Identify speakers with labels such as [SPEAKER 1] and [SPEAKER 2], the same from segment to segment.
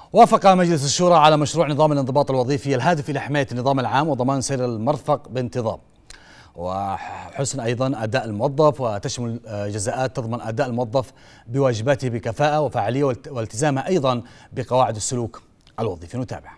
[SPEAKER 1] وافق مجلس الشورى على مشروع نظام الانضباط الوظيفي الهادف إلى حماية النظام العام وضمان سير المرفق بانتظام وحسن أيضا أداء الموظف، وتشمل جزاءات تضمن أداء الموظف بواجباته بكفاءة وفعالية والتزامه أيضا بقواعد السلوك الوظيفي. نتابع.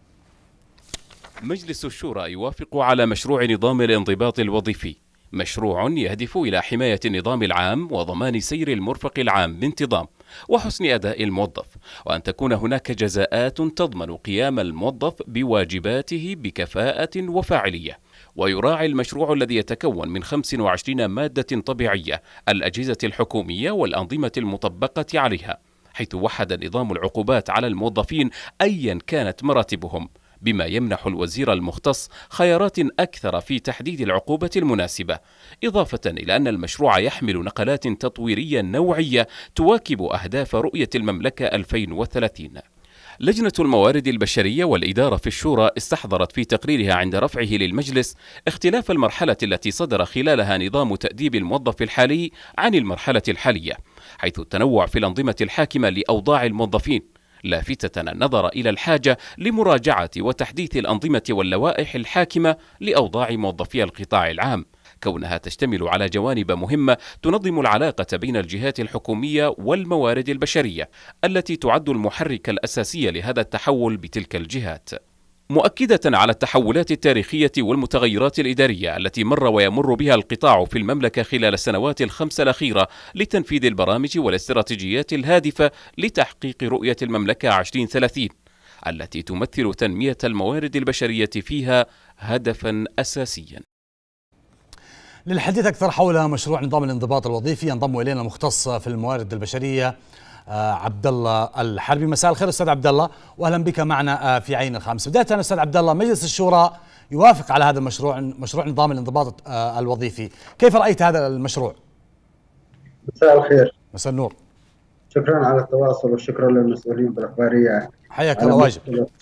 [SPEAKER 2] مجلس الشورى يوافق على مشروع نظام الانضباط الوظيفي، مشروع يهدف إلى حماية النظام العام وضمان سير المرفق العام بانتظام وحسن أداء الموظف، وأن تكون هناك جزاءات تضمن قيام الموظف بواجباته بكفاءة وفاعلية. ويراعي المشروع الذي يتكون من 25 مادة طبيعية الأجهزة الحكومية والأنظمة المطبقة عليها، حيث وحد نظام العقوبات على الموظفين أيا كانت مراتبهم، بما يمنح الوزير المختص خيارات أكثر في تحديد العقوبة المناسبة، إضافة إلى أن المشروع يحمل نقلات تطويرية نوعية تواكب أهداف رؤية المملكة 2030. لجنة الموارد البشرية والإدارة في الشورى استحضرت في تقريرها عند رفعه للمجلس اختلاف المرحلة التي صدر خلالها نظام تأديب الموظف الحالي عن المرحلة الحالية، حيث التنوع في الأنظمة الحاكمة لأوضاع الموظفين، لافتة النظر إلى الحاجة لمراجعة وتحديث الأنظمة واللوائح الحاكمة لأوضاع موظفي القطاع العام، كونها تشتمل على جوانب مهمة تنظم العلاقة بين الجهات الحكومية والموارد البشرية التي تعد المحرك الأساسي لهذا التحول بتلك الجهات، مؤكدة على التحولات التاريخية والمتغيرات الإدارية التي مر ويمر بها القطاع في المملكة خلال السنوات الخمس الأخيرة لتنفيذ البرامج والاستراتيجيات الهادفة لتحقيق رؤية المملكة 2030 التي تمثل تنمية الموارد البشرية فيها هدفا أساسيا.
[SPEAKER 1] للحديث أكثر حول مشروع نظام الانضباط الوظيفي ينضم إلينا المختص في الموارد البشرية عبد الله الحربي. مساء الخير أستاذ عبد الله، وأهلا بك معنا في عين الخامس. بداية أستاذ عبد الله، مجلس الشورى يوافق على هذا المشروع، مشروع نظام الانضباط الوظيفي، كيف رأيت هذا المشروع؟
[SPEAKER 3] مساء الخير.
[SPEAKER 1] مساء النور.
[SPEAKER 3] شكرا على التواصل وشكرا للمسؤولين بالإخبارية.
[SPEAKER 1] حياك الله. واجب.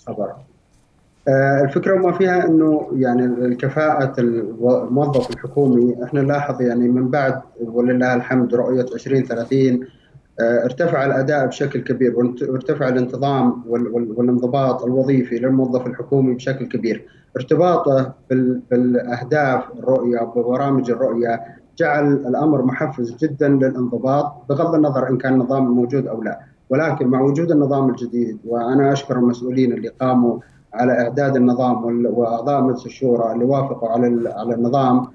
[SPEAKER 3] الفكرة ما فيها انه يعني الكفاءة الموظف الحكومي، احنا نلاحظ يعني من بعد ولله الحمد رؤية 2030 ارتفع الأداء بشكل كبير، وارتفع الانتظام والانضباط الوظيفي للموظف الحكومي بشكل كبير. ارتباطه بالأهداف الرؤية وببرامج الرؤية جعل الأمر محفز جدا للانضباط، بغض النظر إن كان النظام موجود أو لا. ولكن مع وجود النظام الجديد، وأنا أشكر المسؤولين اللي قاموا على إعداد النظام وأعضاء مجلس الشورى اللي وافقوا على النظام،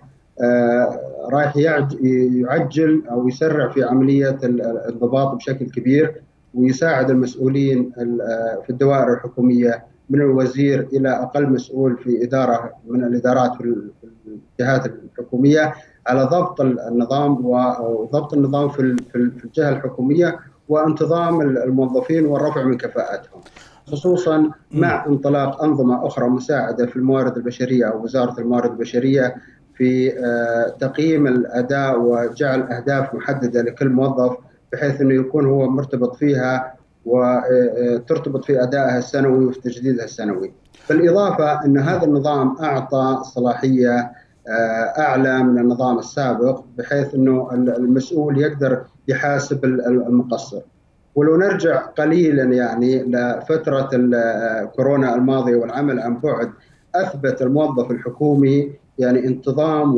[SPEAKER 3] رايح يعجل أو يسرع في عملية الانضباط بشكل كبير، ويساعد المسؤولين في الدوائر الحكومية من الوزير إلى أقل مسؤول في إدارة من الإدارات في الجهات الحكومية على ضبط النظام وضبط النظام في الجهة الحكومية وانتظام الموظفين والرفع من كفاءتهم، خصوصا مع انطلاق أنظمة أخرى مساعدة في الموارد البشرية أو وزارة الموارد البشرية في تقييم الأداء وجعل أهداف محددة لكل موظف بحيث أنه يكون هو مرتبط فيها وترتبط في أدائها السنوي وفي تجديدها السنوي. بالإضافة أن هذا النظام أعطى صلاحية أعلى من النظام السابق، بحيث أنه المسؤول يقدر يحاسب المقصر. ولو نرجع قليلا يعني لفترة كورونا الماضية والعمل عن بعد، أثبت الموظف الحكومي يعني انتظام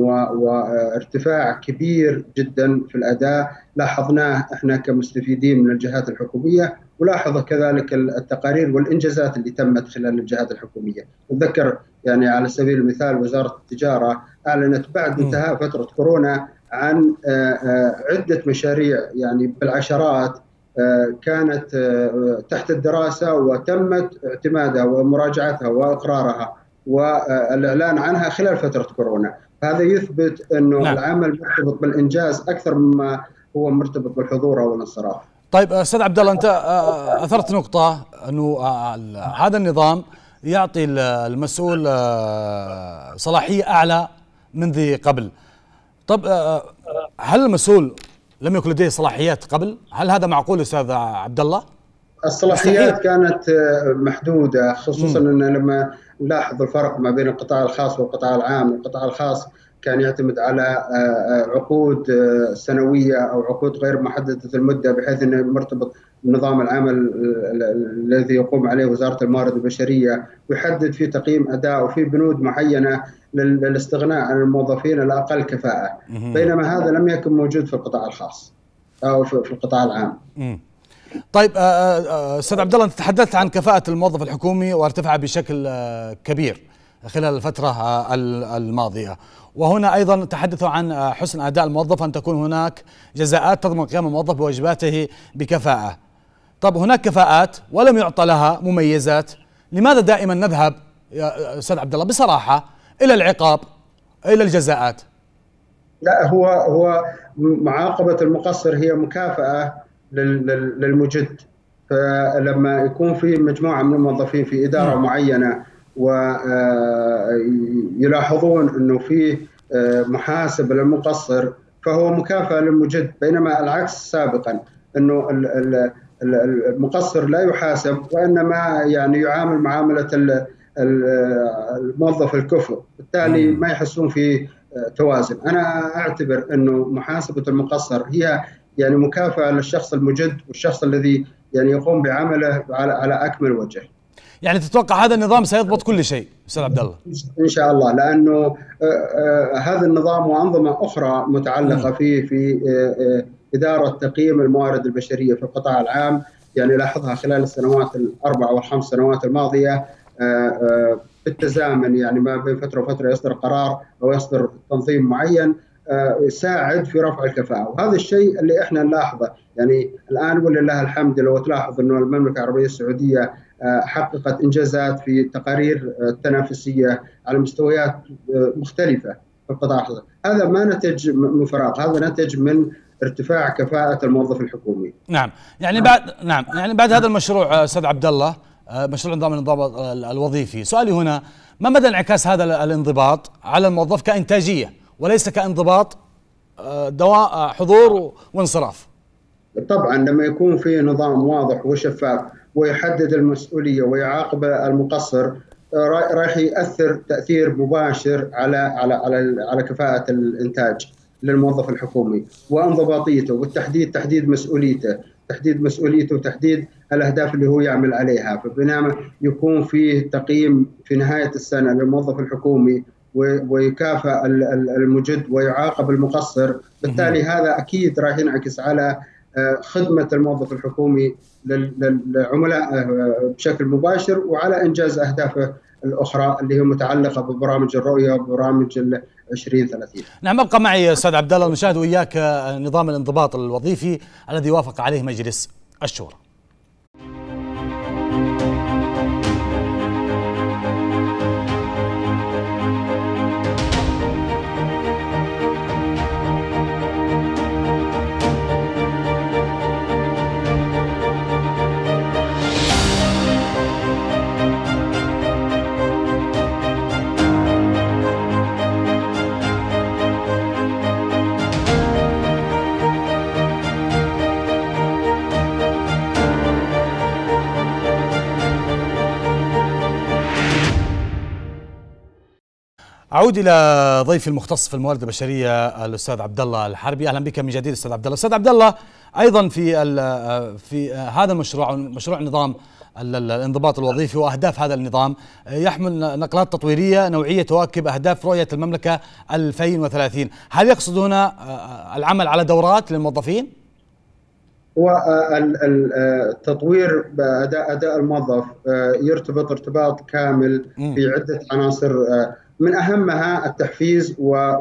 [SPEAKER 3] وارتفاع كبير جدا في الأداء، لاحظناه احنا كمستفيدين من الجهات الحكومية، ولاحظ كذلك التقارير والإنجازات اللي تمت خلال الجهات الحكومية. نتذكر يعني على سبيل المثال وزارة التجارة أعلنت بعد انتهاء فترة كورونا عن عدة مشاريع يعني بالعشرات كانت تحت الدراسة وتمت اعتمادها ومراجعتها وإقرارها والإعلان عنها خلال فترة كورونا. هذا يثبت أنه العمل مرتبط بالإنجاز أكثر مما هو مرتبط بالحضور أو الانصراف.
[SPEAKER 1] طيب أستاذ عبد الله، أنت أثرت نقطة أنه هذا النظام يعطي المسؤول صلاحية أعلى من ذي قبل. طب هل المسؤول لم يكن لديه صلاحيات قبل؟ هل هذا معقول أستاذ عبد الله؟
[SPEAKER 3] الصلاحيات كانت محدودة، خصوصا أن لما نلاحظ الفرق ما بين القطاع الخاص والقطاع العام. القطاع الخاص كان يعتمد على عقود سنوية أو عقود غير محددة المدة، بحيث أنه مرتبط بنظام العمل الذي يقوم عليه وزارة الموارد البشرية، ويحدد في تقييم أداء وفي بنود معينة للاستغناء عن الموظفين الأقل كفاءة، بينما هذا لم يكن موجود في القطاع الخاص أو في القطاع العام.
[SPEAKER 1] طيب أستاذ عبد الله، أنت تحدثت عن كفاءة الموظف الحكومي وارتفع بشكل كبير خلال الفترة الماضية، وهنا أيضا تحدثوا عن حسن أداء الموظف، أن تكون هناك جزاءات تضمن قيام الموظف بواجباته بكفاءة. طب هناك كفاءات ولم يعطى لها مميزات، لماذا دائما نذهب يا أستاذ عبد الله بصراحة إلى العقاب، إلى الجزاءات؟
[SPEAKER 3] لا، هو معاقبة المقصر هي مكافأة للمجد. فلما يكون في مجموعة من الموظفين في إدارة معينة ويلاحظون أنه في محاسب للمقصر، فهو مكافأة للمجد، بينما العكس سابقا أنه المقصر لا يحاسب، وإنما يعني يعامل معاملة الموظف الكفء، بالتالي ما يحسون في توازن. أنا أعتبر أنه محاسبة المقصر هي يعني مكافأة للشخص المجد والشخص الذي يعني يقوم بعمله على أكمل وجه.
[SPEAKER 1] يعني تتوقع هذا النظام سيضبط كل شيء أستاذ عبد الله؟
[SPEAKER 3] إن شاء الله، لأنه هذا النظام وأنظمة أخرى متعلقة في إدارة تقييم الموارد البشرية في القطاع العام، يعني لاحظها خلال السنوات الأربع والخمس سنوات الماضية بالتزامن، يعني ما بين فترة وفترة يصدر قرار أو يصدر تنظيم معين يساعد في رفع الكفاءة. وهذا الشيء اللي احنا نلاحظه، يعني الآن ولله الحمد لو تلاحظ أنه المملكة العربية السعودية حققت إنجازات في التقارير التنافسية على مستويات مختلفة في القطاع. هذا ما نتج من فراغ، هذا نتج من ارتفاع كفاءة الموظف الحكومي.
[SPEAKER 1] نعم، يعني بعد هذا المشروع أستاذ عبد الله، مشروع نظام الانضباط الوظيفي، سؤالي هنا ما مدى انعكاس هذا الانضباط على الموظف كإنتاجية وليس كانضباط دواء حضور وانصراف؟
[SPEAKER 3] طبعا لما يكون في نظام واضح وشفاف ويحدد المسؤولية ويعاقب المقصر، راح يأثر تأثير مباشر على كفاءة الإنتاج للموظف الحكومي وانضباطيته، والتحديد تحديد مسؤوليته وتحديد الأهداف اللي هو يعمل عليها. فبينما يكون فيه تقييم في نهاية السنة للموظف الحكومي ويكافئ المجد ويعاقب المقصر، بالتالي هذا أكيد راح ينعكس على خدمة الموظف الحكومي للعملاء بشكل مباشر، وعلى إنجاز أهدافه الأخرى اللي هي متعلقة ببرامج الرؤية وبرامج 2030.
[SPEAKER 1] نعم، ابقى معي أستاذ عبد الله، نشاهد وإياك نظام الانضباط الوظيفي الذي وافق عليه مجلس الشورى. أعود إلى ضيفي المختص في الموارد البشرية الأستاذ عبد الله الحربي. أهلا بك من جديد أستاذ عبد الله. أستاذ عبد الله، أيضا في هذا المشروع، مشروع نظام الانضباط الوظيفي وأهداف هذا النظام، يحمل نقلات تطويرية نوعية تواكب أهداف رؤية المملكة 2030. هل يقصد هنا العمل على دورات للموظفين؟
[SPEAKER 3] والتطوير أداء الموظف يرتبط ارتباط كامل في عدة عناصر، من أهمها التحفيز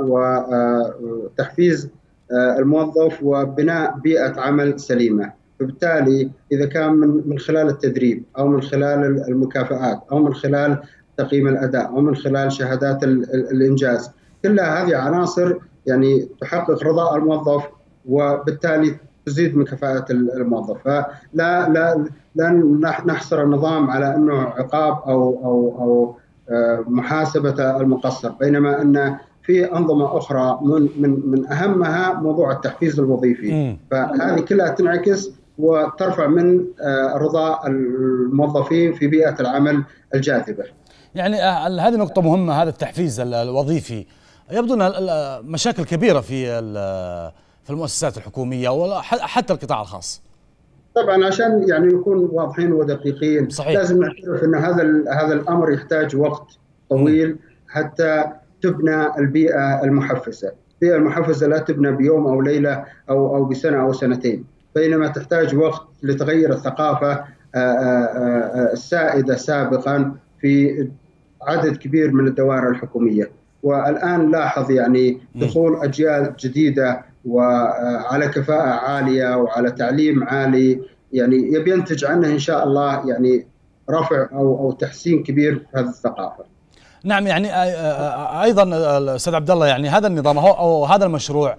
[SPEAKER 3] وتحفيز الموظف وبناء بيئة عمل سليمة. فبالتالي إذا كان من خلال التدريب أو من خلال المكافآت أو من خلال تقييم الأداء أو من خلال شهادات الإنجاز، كلها هذه عناصر يعني تحقق رضاء الموظف وبالتالي تزيد من كفاءة الموظف. فلا نحصر النظام على أنه عقاب أو محاسبة المقصر، بينما أن في أنظمة أخرى من أهمها موضوع التحفيز الوظيفي. فهذه كلها تنعكس وترفع من رضاء الموظفين في بيئة العمل الجاذبة.
[SPEAKER 1] يعني هذه نقطة مهمة، هذا التحفيز الوظيفي. يبدو أن مشاكل كبيرة في المؤسسات الحكومية وحتى القطاع الخاص.
[SPEAKER 3] طبعا عشان يعني نكون واضحين ودقيقين،
[SPEAKER 1] صحيح.
[SPEAKER 3] لازم نعترف ان هذا الامر يحتاج وقت طويل حتى تبنى البيئة المحفزة. البيئة المحفزة لا تبنى بيوم أو ليلة أو بسنة أو سنتين، بينما تحتاج وقت لتغير الثقافة السائدة سابقا في عدد كبير من الدوائر الحكومية. والآن لاحظ يعني دخول أجيال جديدة وعلى كفاءة عالية وعلى تعليم عالي، يعني يبي ينتج عنه إن شاء الله يعني رفع أو تحسين كبير في هذه الثقافة.
[SPEAKER 1] نعم، يعني ايضا استاذ عبد الله، يعني هذا النظام او هذا المشروع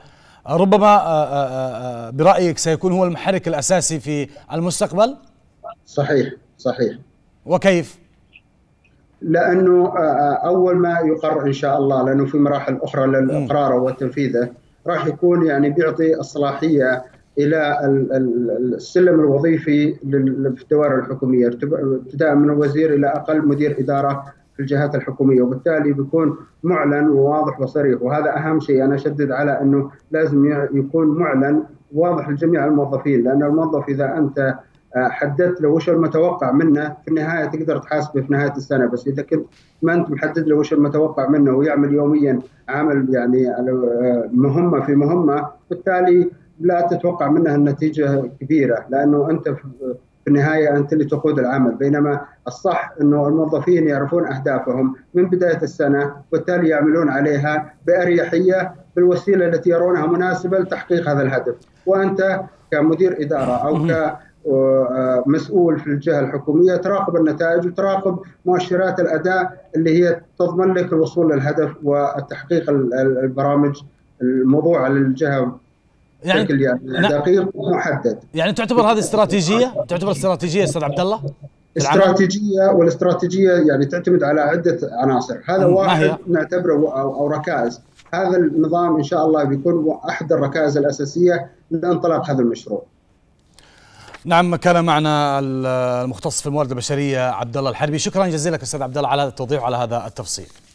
[SPEAKER 1] ربما برايك سيكون هو المحرك الاساسي في المستقبل؟
[SPEAKER 3] صحيح.
[SPEAKER 1] وكيف؟
[SPEAKER 3] لانه اول ما يقر ان شاء الله، لانه في مراحل اخرى للاقرار والتنفيذه، راح يكون يعني بيعطي الصلاحيه الى السلم الوظيفي في الدوائر الحكوميه، ابتداء من الوزير الى اقل مدير اداره في الجهات الحكوميه، وبالتالي بيكون معلن وواضح وصريح. وهذا اهم شيء، انا اشدد على انه لازم يكون معلن واضح لجميع الموظفين، لان الموظف اذا انت حددت له وش المتوقع منه في النهايه تقدر تحاسبه في نهايه السنه، بس اذا كنت ما انت محدد له وش المتوقع منه ويعمل يوميا عمل يعني مهمه في مهمه، بالتالي لا تتوقع منها النتيجه كبيره، لانه انت في النهايه انت اللي تقود العمل. بينما الصح انه الموظفين يعرفون اهدافهم من بدايه السنه، وبالتالي يعملون عليها باريحيه بالوسيله التي يرونها مناسبه لتحقيق هذا الهدف. وانت كمدير اداره او كمسؤول في الجهه الحكوميه تراقب النتائج وتراقب مؤشرات الاداء اللي هي تضمن لك الوصول للهدف وتحقيق البرامج الموضوعه للجهه بشكل يعني دقيق ومحدد.
[SPEAKER 1] يعني تعتبر هذه استراتيجيه؟ تعتبر استراتيجيه استاذ عبد الله؟
[SPEAKER 3] استراتيجيه، والاستراتيجيه يعني تعتمد على عده عناصر، هذا واحد نعتبره او ركائز. هذا النظام ان شاء الله بيكون احد الركائز الاساسيه لانطلاق هذا المشروع.
[SPEAKER 1] نعم، كان معنا المختص في الموارد البشريه عبد الله الحربي. شكرا جزيلا استاذ عبد الله على هذا التوضيح وعلى هذا التفصيل.